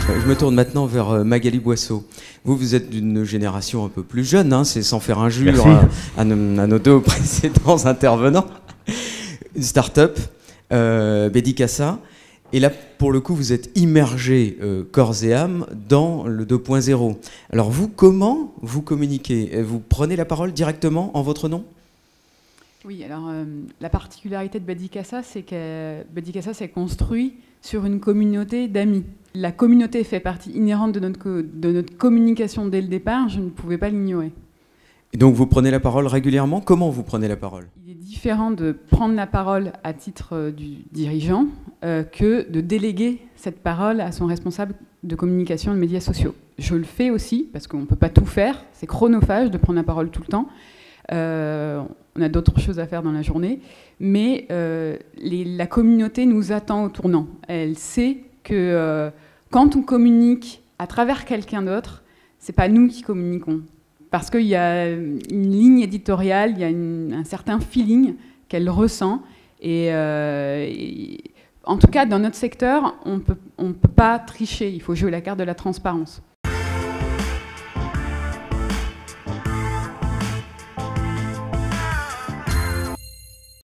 Je me tourne maintenant vers Magali Boisseau. Vous êtes d'une génération un peu plus jeune, hein, c'est sans faire injure à nos deux précédents intervenants. Une start-up, Bédicassa. Et là, pour le coup, vous êtes immergé corps et âme dans le 2.0. Alors vous, comment vous communiquez? Vous prenez la parole directement en votre nom? Oui, alors la particularité de Bédicassa, c'est que Bédicassa s'est construit sur une communauté d'amis. La communauté fait partie inhérente de notre communication dès le départ, je ne pouvais pas l'ignorer. Et donc vous prenez la parole régulièrement? Comment vous prenez la parole? Il est différent de prendre la parole à titre du dirigeant que de déléguer cette parole à son responsable de communication et de médias sociaux. Je le fais aussi, parce qu'on ne peut pas tout faire, c'est chronophage de prendre la parole tout le temps. On a d'autres choses à faire dans la journée, mais la communauté nous attend au tournant. Elle sait que quand on communique à travers quelqu'un d'autre, c'est pas nous qui communiquons, parce qu'il y a une ligne éditoriale, il y a un certain feeling qu'elle ressent, et en tout cas dans notre secteur, on peut pas tricher, il faut jouer la carte de la transparence.